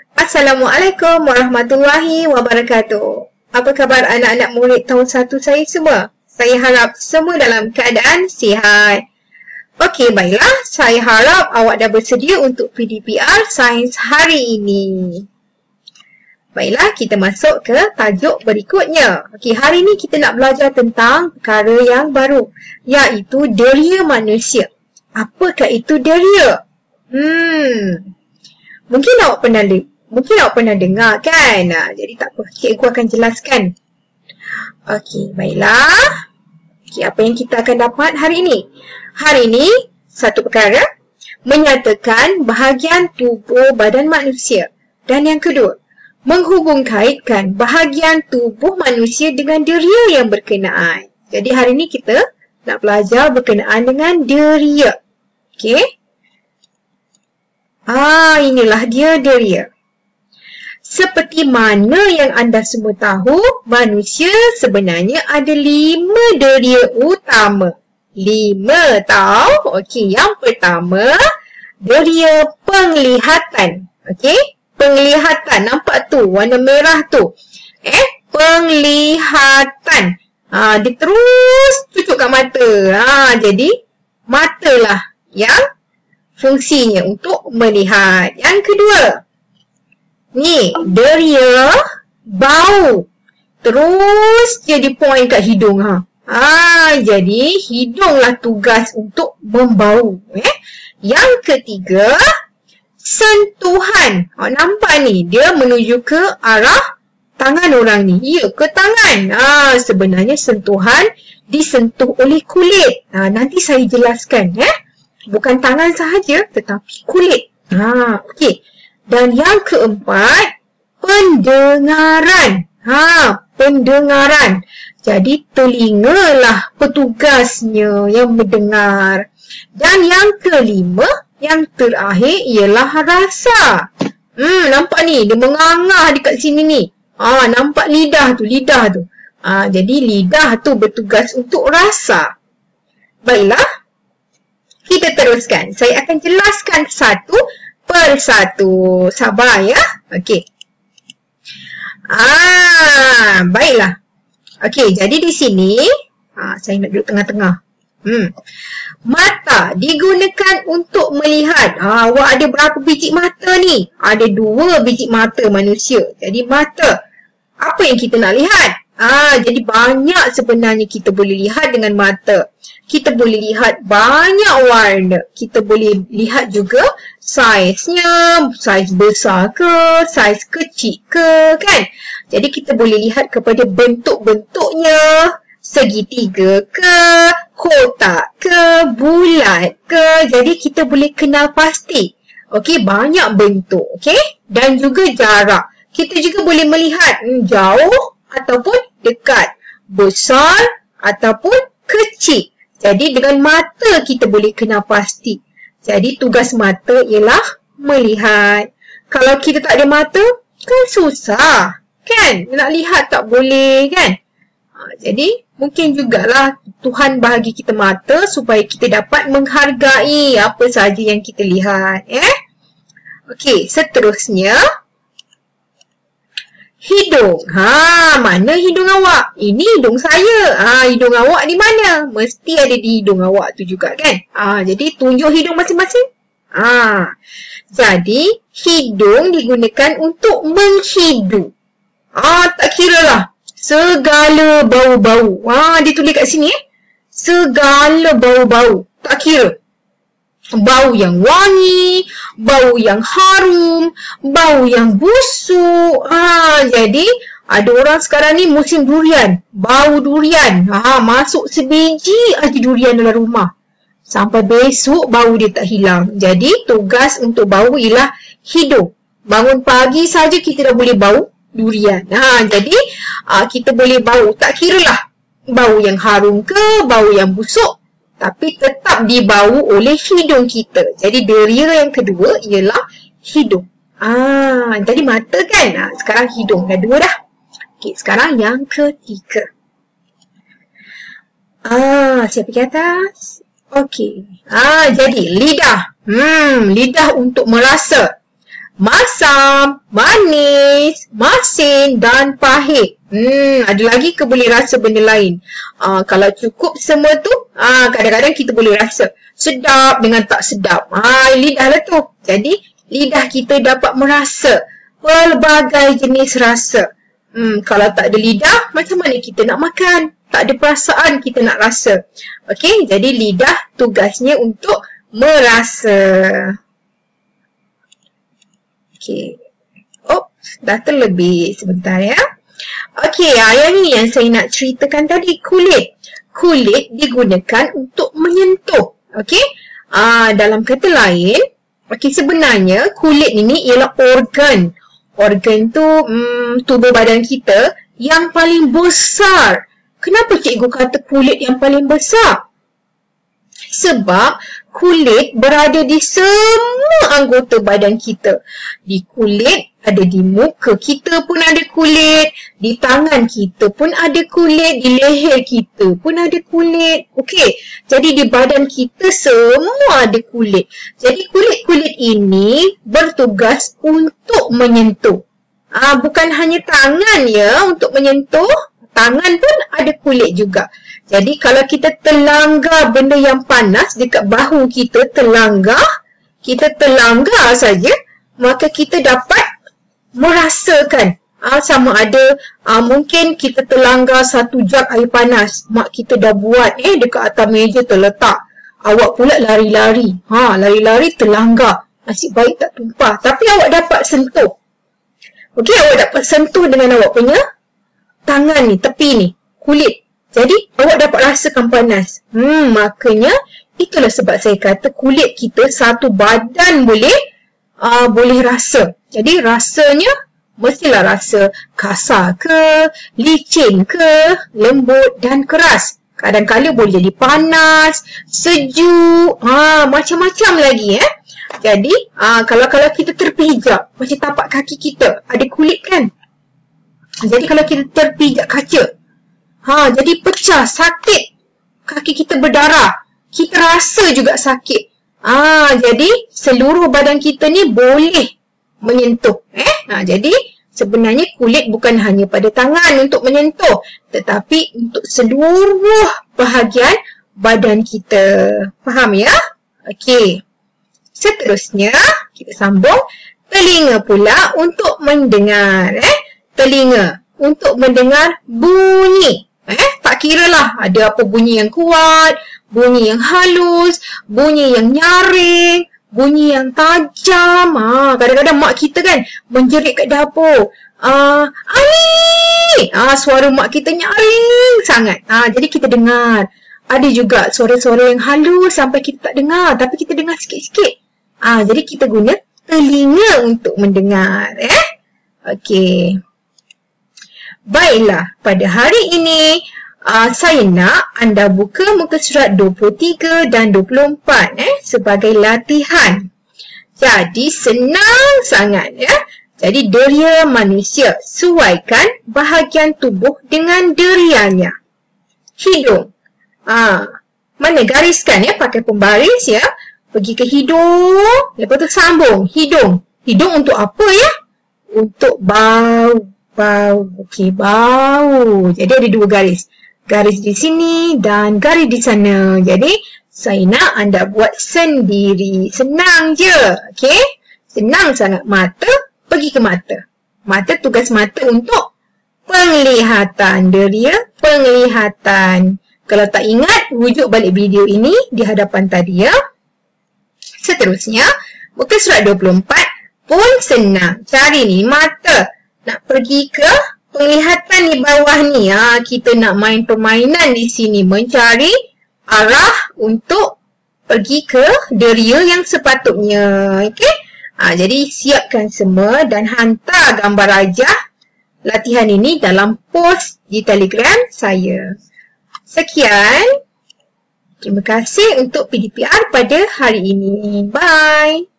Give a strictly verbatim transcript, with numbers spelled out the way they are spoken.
Assalamualaikum warahmatullahi wabarakatuh. Apa khabar anak-anak murid tahun satu saya semua? Saya harap semua dalam keadaan sihat. Okey, baiklah. Saya harap awak dah bersedia untuk P D P R Sains hari ini. Baiklah, kita masuk ke tajuk berikutnya. Okey, hari ini kita nak belajar tentang perkara yang baru, iaitu deria manusia. Apakah itu deria? Hmm... Mungkin awak pernah mungkin awak pernah dengar kan? Nah, jadi tak apa, cikgu akan jelaskan. Okey, baiklah. Okey, apa yang kita akan dapat hari ini? Hari ini, satu perkara menyatakan bahagian tubuh badan manusia. Dan yang kedua, menghubung kaitkan bahagian tubuh manusia dengan deria yang berkenaan. Jadi hari ini kita nak belajar berkenaan dengan deria. Okey? Ah, inilah dia deria. Seperti mana yang anda semua tahu, manusia sebenarnya ada lima deria utama. Lima tahu? Okey, yang pertama, deria penglihatan. Okey, penglihatan. Nampak tu, warna merah tu. Eh, penglihatan. Ah, dia terus cucuk kat mata. Ah, jadi matalah yang fungsinya untuk melihat. Yang kedua, ni deria bau. Terus jadi point kat hidung. Ha. Ah, jadi hidunglah tugas untuk membau. Eh? Yang ketiga, sentuhan. Ha, nampak ni, dia menuju ke arah tangan orang ni. Ya, ke tangan. Ah, sebenarnya sentuhan disentuh oleh kulit. Ah, nanti saya jelaskan. Eh? Bukan tangan sahaja, tetapi kulit. Ha, okey. Dan yang keempat, pendengaran. Ha, pendengaran. Jadi telingalah petugasnya yang mendengar. Dan yang kelima, yang terakhir ialah rasa. Hmm, nampak ni, dia mengangah dekat sini ni. Ha, nampak lidah tu, lidah tu. Ha, jadi lidah tu bertugas untuk rasa. Baiklah. Kita teruskan. Saya akan jelaskan satu per satu. Sabar ya. Okey. Ah, baiklah. Okey, jadi di sini, ah, saya nak duduk tengah-tengah. Hmm. Mata digunakan untuk melihat. Ah, awak ada berapa biji mata ni? Ada dua biji mata manusia. Jadi mata. Apa yang kita nak lihat? Ah, jadi banyak sebenarnya kita boleh lihat dengan mata. Kita boleh lihat banyak warna. Kita boleh lihat juga saiznya, saiz besar ke, saiz kecil ke, kan? Jadi kita boleh lihat kepada bentuk-bentuknya, segitiga ke, kotak ke, bulat ke. Jadi kita boleh kenal pasti. Okey, banyak bentuk, okey? Dan juga jarak. Kita juga boleh melihat hmm, jauh ataupun dekat, besar ataupun kecil. Jadi dengan mata kita boleh kenal pasti. Jadi tugas mata ialah melihat. Kalau kita tak ada mata, kan susah. Kan? Nak lihat tak boleh kan? Ha, jadi mungkin jugalah Tuhan bahagi kita mata supaya kita dapat menghargai apa sahaja yang kita lihat. Eh? Okey, seterusnya. Hidung. Ha, mana hidung awak? Ini hidung saya. Ha, hidung awak di mana? Mesti ada di hidung awak tu juga kan? Ha, jadi tunjuk hidung masing-masing. Ha, jadi hidung digunakan untuk menghidu. Ah, ha, tak kira lah. Segala bau-bau. Ha, dia tulis kat sini eh. Segala bau-bau. Tak kira. Bau yang wangi, bau yang harum, bau yang busuk. Ha, jadi ada orang sekarang ni musim durian, bau durian. Ha, masuk sebiji aja durian dalam rumah. Sampai besok bau dia tak hilang. Jadi tugas untuk bau ialah hidung. Bangun pagi saja kita dah boleh bau durian. Ha, jadi ha, kita boleh bau, tak kira lah bau yang harum ke, bau yang busuk. Tapi tetap dibau oleh hidung kita. Jadi deria yang kedua ialah hidung. Ah, tadi mata kan? Ah, sekarang hidung. Dah dua dah. Okey, sekarang yang ketiga. Ah, siapa pergi atas? Okey. Ah, jadi lidah. Hmm, lidah untuk merasa. masam, manis, masin dan pahit. Hmm, ada lagi ke boleh rasa benda lain? Uh, kalau cukup semua tu, uh, kadang-kadang kita boleh rasa sedap dengan tak sedap. Ah, lidah lah tu. Jadi, lidah kita dapat merasa pelbagai jenis rasa. Hmm, kalau tak ada lidah, macam mana kita nak makan? Tak ada perasaan kita nak rasa. Okey, jadi lidah tugasnya untuk merasa. Okey. Oh, dah terlebih sebentar ya. Okey, yang ini yang saya nak ceritakan tadi, kulit. Kulit digunakan untuk menyentuh. Okey. Ah, dalam kata lain, okey, sebenarnya kulit ini ialah organ. Organ tu hmm, tubuh badan kita yang paling besar. Kenapa cikgu kata kulit yang paling besar? Sebab kulit berada di semua anggota badan kita. Di kulit, ada di muka kita pun ada kulit. Di tangan kita pun ada kulit. Di leher kita pun ada kulit. Okey, jadi di badan kita semua ada kulit. Jadi kulit-kulit ini bertugas untuk menyentuh. Ah, bukan hanya tangan ya untuk menyentuh. Tangan pun ada kulit juga. Jadi kalau kita terlanggar benda yang panas dekat bahu kita, terlanggar, kita terlanggar saja, maka kita dapat merasakan. Ah, sama ada ah, mungkin kita terlanggar satu jug air panas. Mak kita dah buat eh dekat atas meja terletak. Awak pula lari-lari. Ha, lari-lari terlanggar. Nasib baik tak tumpah. Tapi awak dapat sentuh. Okey, awak dapat sentuh dengan awak punya tangan ni, tepi ni, kulit. Jadi, awak dapat rasakan panas. Hmm, makanya, itulah sebab saya kata kulit kita satu badan boleh uh, boleh rasa. Jadi, rasanya mestilah rasa kasar ke, licin ke, lembut dan keras. Kadang-kadang boleh jadi panas, sejuk, ha, macam-macam lagi eh. Jadi, uh, kalau-kalau kita terpijak, macam tapak kaki kita, ada kulit kan? Jadi kalau kita terpijak kaca, ha, jadi pecah, sakit. Kaki kita berdarah. Kita rasa juga sakit. Ha, jadi seluruh badan kita ni boleh menyentuh. Eh? Ha, jadi sebenarnya kulit bukan hanya pada tangan untuk menyentuh. Tetapi untuk seluruh bahagian badan kita. Faham ya? Okey. Seterusnya, kita sambung. Telinga pula untuk mendengar. Eh? Telinga untuk mendengar bunyi. Eh, tak kira lah ada apa bunyi yang kuat, bunyi yang halus, bunyi yang nyaring, bunyi yang tajam. Ha, kadang-kadang mak kita kan menjerit kat dapur. Ah, Ali! Ah, suara mak kita nyaring sangat. Ah, jadi kita dengar. Ada juga suara-suara yang halus sampai kita tak dengar, tapi kita dengar sikit-sikit. Ah, jadi kita guna telinga untuk mendengar. Eh, okey. Baiklah, pada hari ini uh, saya nak anda buka muka surat dua puluh tiga dan dua puluh empat eh, sebagai latihan. Jadi senang sangat ya. Jadi deria manusia, suaikan bahagian tubuh dengan derianya. Hidung. Ah, mana gariskan ya, pakai pembaris ya. Pergi ke hidung, lepas tu sambung hidung. Hidung untuk apa ya? Untuk bau. Bau. Okey, bau. Jadi ada dua garis. Garis di sini dan garis di sana. Jadi, saya nak anda buat sendiri. Senang je. Okey? Senang sangat. Mata, pergi ke mata. Mata, tugas mata untuk penglihatan. Deria, penglihatan. Kalau tak ingat, rujuk balik video ini di hadapan tadi ya. Seterusnya, muka surat dua puluh empat pun senang. Cari ni, mata. Nak pergi ke penglihatan di bawah ni. Ha, kita nak main permainan di sini. Mencari arah untuk pergi ke deria yang sepatutnya. Okey? Ha, jadi siapkan semua dan hantar gambar rajah latihan ini dalam post di Telegram saya. Sekian. Terima kasih untuk P D P R pada hari ini. Bye.